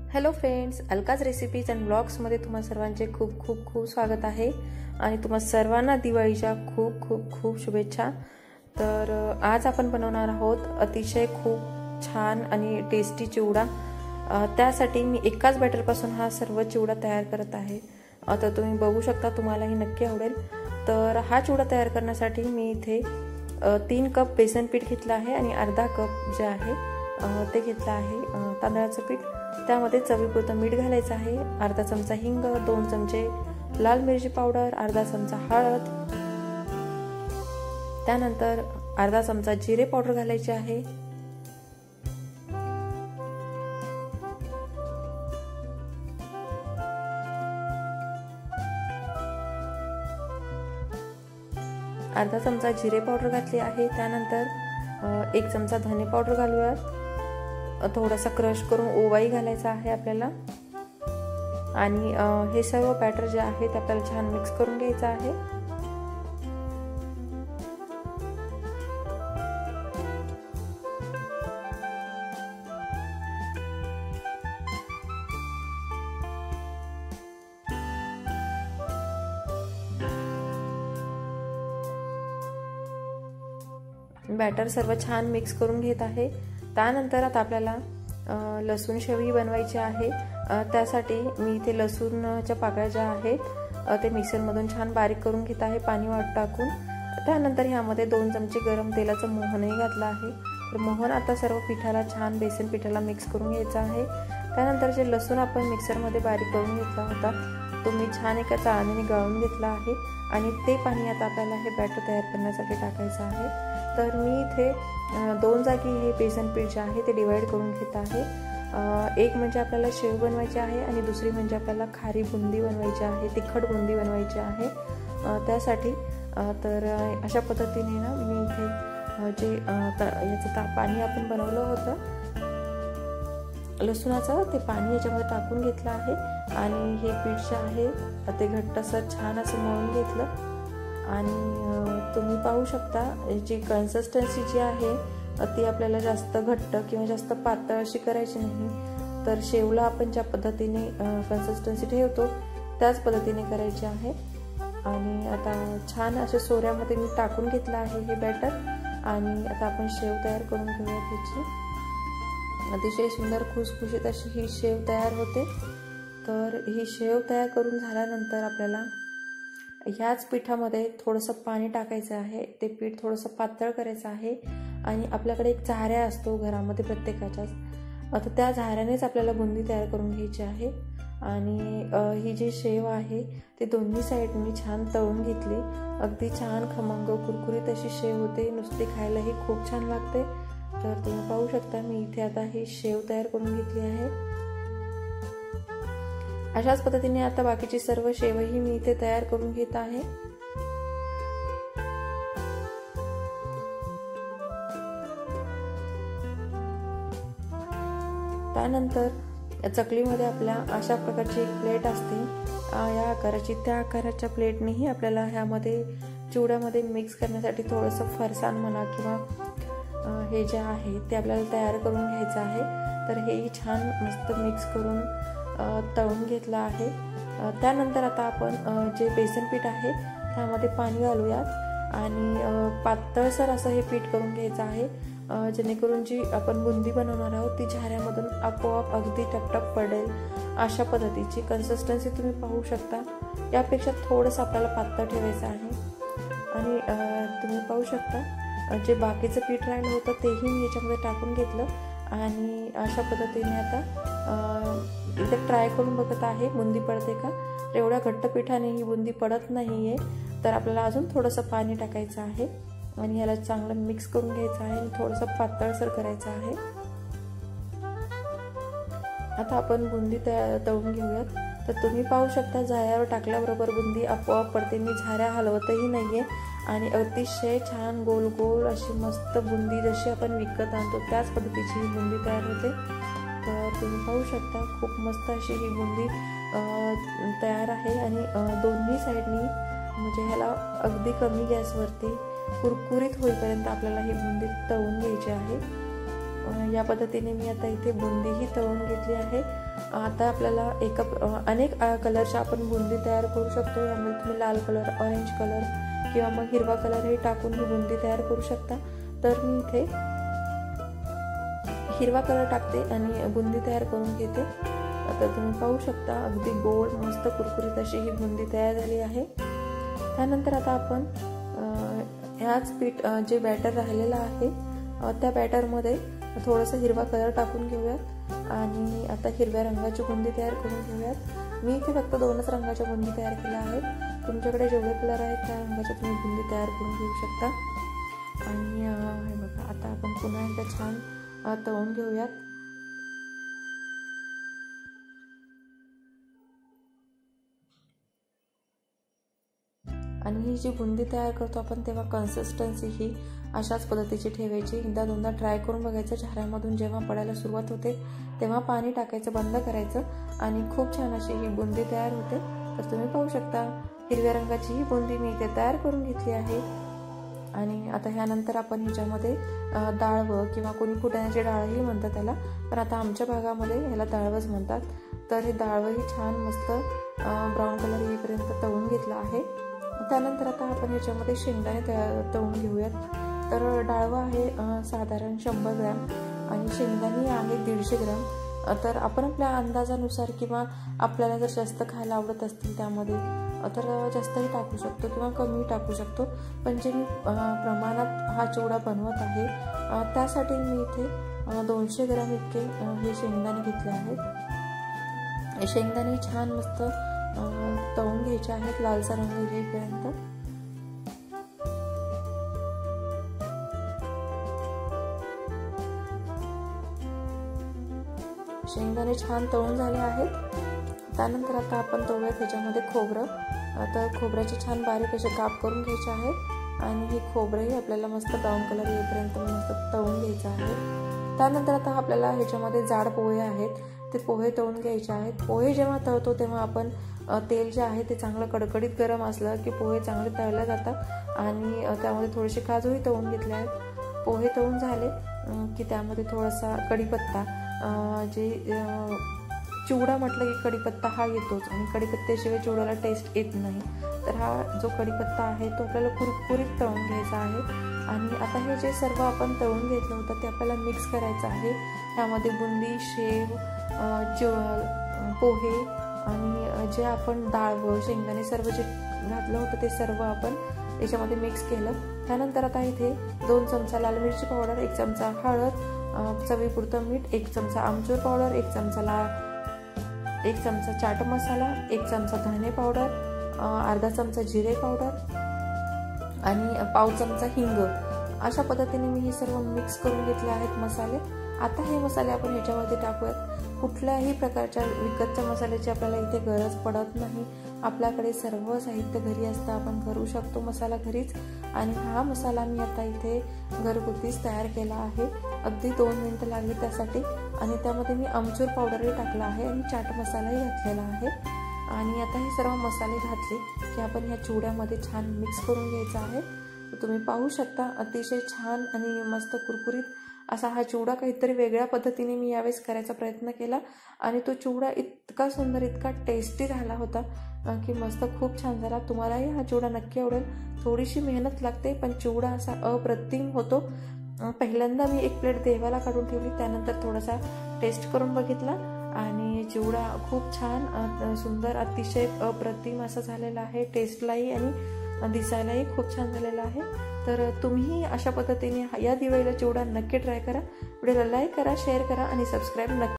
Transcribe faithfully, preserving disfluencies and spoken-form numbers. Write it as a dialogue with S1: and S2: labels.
S1: Hello friends, Alka's recipes and ब्लॉग्समध्ये तुम्हा सर्वांचे खूप खूप खूप स्वागत आहे आणि तुम्हा सर्वांना दिवाळीच्या खूप खूप खूप शुभेच्छा। तर आज आपण बनवणार आहोत अतिशय खूप छान आणि टेस्टी चिवडा। त्यासाठी मी एकाच बॅटरपासून हा सर्व चिवडा तयार करत आहे। आता तुम्ही बघू शकता, तुम्हालाही नक्की आवडेल। तर हा चिवडा तयार करण्यासाठी मी इथे तीन कप बेसन पीठ घेतला आहे आणि अर्धा कप जे आहे ते घेतला आहे तांदळाचं पीठ। त्यामध्ये चवीपुरतं मीठ घालायचं आहे, अर्धा चमचा हिंग, दोन चमचे लाल मिरची पावडर, अर्धा चमचा हळद, त्यानंतर अर्धा चमचा जिरे पावडर घालायचे आहे, अर्धा चमचा जिरे पावडर घातली आहे। त्यानंतर एक चमचा धने पावडर घालूयात, थोडासा क्रश करून ओवाही घालायचा आहे आपल्याला आणि हे सर्व बॅटर जे आहे ते आपल्याला छान मिक्स करून घ्यायचं आहे। बॅटर सर्व छान मिक्स करून घेत आहे। त्यानंतर आता आपल्याला लसूण शेवई बनवायची आहे। त्यासाठी मी इथे लसूणच्या पाकळ्या ज्या आहेत ते मिक्सरमधून छान बारीक करून घेत आहे पाणी वाट टाकून। त्यानंतर ह्यामध्ये दोन चमचे गरम तेलाचं मोहनही घातलं आहे। तर मोहन आता सर्व पिठाला छान बेसन पिठाला मिक्स करून घ्यायचं आहे। त्यानंतर जे लसूण आपण मिक्सरमध्ये बारीक करून घेतला होता तो मी छान एका चाळणीने गाळून घेतला आहे आणि ते पाणी आता आपल्याला हे बॅटर तयार करण्यासाठी टाकायचं आहे। तर मी इथे दोन जागी हे बेसन पीठ जे आहे ते डिवाइड करून घेत आहे। एक म्हणजे आपल्याला शेव बनवायची आहे आणि दुसरी म्हणजे आपल्याला खारी बुंदी बनवायची आहे, तिखट बुंदी बनवायची आहे। त्यासाठी तर अशा पद्धतीने ना मी इथे जे याचं ता पाणी आपण बनवलं होतं लसूणाचं ते पाणी याच्यामध्ये टाकून घेतलं आहे आणि हे पीठ जे आहे ते घट्टसर छान असं मळून घेतलं आणि तुम्ही पाहू शकता जी कन्सिस्टन्सी जी आहे ती आपल्याला जास्त घट्ट किंवा जास्त पातळ अशी करायची नाही। तर शेवला आपण ज्या पद्धतीने कन्सिस्टन्सी ठेवतो त्याच पद्धतीने करायची आहे। आणि आता छान अशा सोऱ्यामध्ये मी टाकून घेतलं आहे हे बॅटर आणि आता आपण शेव तयार करून घेऊया त्याची। अतिशय सुंदर खुसखुशीत अशी ही शेव तयार होते। तर ही शेव तयार करून झाल्यानंतर आपल्याला ह्याच पिठामध्ये थोडंसं पाणी टाकायचं आहे, ते पीठ थोडंसं पातळ करायचं आहे आणि आपल्याकडे एक झाऱ्या असतो घरामध्ये प्रत्येकाच्याच, आता त्या झाऱ्यानेच आपल्याला बुंदी तयार करून घ्यायची आहे। आणि ही जी शेव आहे ती दोन्ही साईडनी छान तळून घेतली, अगदी छान खमंग कुरकुरीत अशी शेव होते, नुसती खायलाही खूप छान लागते। तर तुम्ही पाहू शकता मी इथे आता ही शेव तयार करून घेतली आहे। अशाच पद्धतीने आता बाकीची सर्व शेवही मी इथे तयार करून घेत आहे। त्यानंतर चकलीमध्ये आपल्या अशा प्रकारची एक प्लेट असते, या आकाराची, त्या आकाराच्या प्लेटनेही आपल्याला ह्यामध्ये चिवड्यामध्ये मिक्स करण्यासाठी थोडंसं फरसाण म्हणा किंवा हे जे आहे ते आपल्याला तयार करून घ्यायचं आहे। तर हेही छान मस्त मिक्स करून तळून घेतलं आहे। त्यानंतर आता आपण जे बेसन पीठ आहे त्यामध्ये पाणी घालूयात आणि पातळसर असं हे पीठ करून घ्यायचं आहे, जेणेकरून जी आपण बुंदी बनवणार आहोत ती झाऱ्यामधून आपोआप अगदी टपटप पडेल अशा पद्धतीची कन्सिस्टन्सी तुम्ही पाहू शकता। यापेक्षा थोडंसं आपल्याला पातळ ठेवायचं आहे आणि तुम्ही पाहू शकता जे बाकीचं पीठ राहिलं होतं तेही मी याच्यामध्ये टाकून घेतलं आणि अशा पद्धतीने आता इथे ट्राय करून बघत आहे बुंदी पडते का। एवढ्या घट्ट पिठाने ही बुंदी पडत नाहीये, तर आपल्याला अजून थोडंसं पाणी टाकायचं आहे आणि याला चांगलं मिक्स करून घ्यायचं आहे आणि थोडंसं पातळसर करायचं आहे। आता आपण बुंदी तळून घेऊयात। तर तुम्ही पाहू शकता झाऱ्यावर टाकल्याबरोबर बुंदी आपोआप पडते, मी झाऱ्या हलवतही नाहीये आणि अतिशय छान गोल गोल अशी मस्त बुंदी जशी आपण विकत आणतो त्याच पद्धतीची ही बुंदी तयार होते। तर तुम्ही पाहू शकता खूप मस्त अशी ही बुंदी तयार आहे आणि दोन्ही साईडनी म्हणजे ह्याला अगदी कमी गॅसवरती कुरकुरीत होईपर्यंत आपल्याला ही बुंदी तळून घ्यायची आहे। या पद्धतीने मी आता इथे बुंदीही तळून घेतली आहे। आता आपल्याला एका अनेक कलरच्या आपण बुंदी तयार करू शकतो। यामध्ये तुम्ही लाल कलर, ऑरेंज कलर किंवा मग हिरवा कलरही टाकून ही बुंदी तयार करू शकता। तर मी इथे हिरवा कलर टाकते आणि बुंदी तयार करून घेते। आता तुम्ही पाहू शकता अगदी गोल मस्त कुरकुरीत अशी ही बुंदी तयार झाली आहे। त्यानंतर आता आपण ह्याच पीठ जे बॅटर राहिलेलं आहे त्या बॅटरमध्ये थोडंसं हिरवा कलर टाकून घेऊयात आणि आता हिरव्या रंगाची बुंदी तयार करून घेऊयात। मी इथे फक्त दोनच रंगाच्या बुंदी तयार केल्या आहेत। तुमच्याकडे जेवढे कलर आहेत त्या रंगाच्या तुम्ही बुंदी तयार करून घेऊ शकता। आणि हे बघा आता आपण पुन्हा एकदा छान तळून घेऊयात। आणि ही जी बुंदी तयार करतो आपण तेव्हा कन्सिस्टन्सी ही अशाच पद्धतीची ठेवायची। एकदा दोनदा ट्राय करून बघायचं। झाऱ्यामधून जेव्हा पडायला सुरुवात होते तेव्हा पाणी टाकायचं बंद करायचं आणि खूप छान अशी ही बुंदी तयार होते। तर तुम्ही पाहू शकता हिरव्या रंगाची ही बुंदी मी इथे तयार करून घेतली आहे। आणि आता ह्यानंतर आपण ह्याच्यामध्ये डाळवं किंवा कोणी फुटाण्याची डाळही म्हणतात त्याला, पण आता आमच्या भागामध्ये ह्याला डाळवंच म्हणतात। तर हे डाळवंही छान मस्त ब्राऊन कलर येईपर्यंत तळून घेतलं आहे। त्यानंतर आता आपण ह्याच्यामध्ये शेंगदाणे तळून घेऊयात। तर डाळवा आहे साधारण शंभर ग्रॅम आणि शेंगदाणे आहे दीडशे ग्रॅम। तर आपण आपल्या अंदाजानुसार किंवा आपल्याला जर जास्त खायला आवडत असतील त्यामध्ये तर जास्तही टाकू शकतो किंवा कमी टाकू शकतो। पण जे मी प्रमाणात हा चिवडा बनवत आहे त्यासाठी मी इथे दोनशे ग्रॅम इतके हे शेंगदाणे घेतले आहेत। शेंगदाणे छान मस्त तळून घ्यायचे आहेत लालसर रंग येईपर्यंत। शेंगदाणे छान तळून झाले आहेत। त्यानंतर आता आपण तळूयात ह्याच्यामध्ये खोबरं। तर खोबऱ्याचे छान बारीक असे काप करून घ्यायचे आहेत आणि हे खोबरंही आपल्याला मस्त ब्राऊन कलर येईपर्यंत मस्त तळून घ्यायचं आहे। त्यानंतर आता आपल्याला ह्याच्यामध्ये जाड पोहे आहेत ते पोहे तळून घ्यायचे आहेत। पोहे जेव्हा तळतो तेव्हा आपण तेल जे आहे ते चांगलं कडकडीत गरम असलं की पोहे चांगले तळले जातात आणि त्यामध्ये थोडेसे काजूही तळून घेतले आहेत। पोहे तळून झाले की त्यामध्ये थोडासा कढीपत्ता, जे चिवडा म्हटलं की कढीपत्ता हा येतोच आणि कढीपत्त्याशिवाय चिवड्याला टेस्ट येत नाही। तर हा जो कढीपत्ता आहे तो आपल्याला कुरकुरीत तळून घ्यायचा आहे। आणि आता हे जे सर्व आपण तळून घेतलं होतं ते आपल्याला मिक्स करायचं आहे। त्यामध्ये बुंदी, शेव, पोहे आणि जे आपण डाळ, शेंगदाणे सर्व जे घातलं होतं ते सर्व आपण याच्यामध्ये मिक्स केलं। त्यानंतर आता इथे दोन चमचा लाल मिरची पावडर, एक चमचा हळद, चवीपुरतं मीठ, एक चमचा आमचूर पावडर, एक चमचा ला एक चमचा चाट मसाला, एक चमचा धने पावडर, अर्धा चमचा जिरे पावडर आणि पाव चमचा हिंग, अशा पद्धतीने मी हे सर्व मिक्स करून घेतले आहेत मसाले। आता हे मसाले आपण ह्याच्यामध्ये टाकूयात। कुठल्याही प्रकारच्या विकतच्या मसाल्याची आपल्याला इथे गरज पडत नाही। आपल्याकडे सर्व साहित्य घरी असतं, आपण करू शकतो मसाला घरीच। आणि हा मसाला मी आता इथे घरगुतीच तयार केला आहे। अगदी दोन मिनिटं लागली त्यासाठी। आणि त्यामध्ये मी आमचूर पावडरही टाकला आहे आणि चाट मसालाही घातलेला आहे। आणि आता हे सर्व मसाले घातले की आपण ह्या चिवड्यामध्ये छान मिक्स करून घ्यायचं आहे। तुम्ही पाहू शकता अतिशय छान आणि मस्त कुरकुरीत असा हा चिवडा काहीतरी वेगळ्या पद्धतीने मी यावेळेस करायचा प्रयत्न केला आणि तो चिवडा इतका सुंदर, इतका टेस्टी झाला होता की मस्त खूप छान झाला। तुम्हालाही हा चिवडा नक्की आवडेल। थोडीशी मेहनत लागते पण चिवडा असा अप्रतिम होतो। पहिल्यांदा मी एक प्लेट देवाला काढून ठेवली, त्यानंतर थोडासा टेस्ट करून बघितला आणि चिवडा खूप छान सुंदर अतिशय अप्रतिम असा झालेला आहे। टेस्टलाही आणि दिसायलाही खूप छान झालेला आहे। तर तुम्ही अशा पद्धतीने या दिवाळीला चिवडा नक्की ट्राय करा। व्हिडिओला लाईक करा, शेअर करा आणि सबस्क्राईब नक्की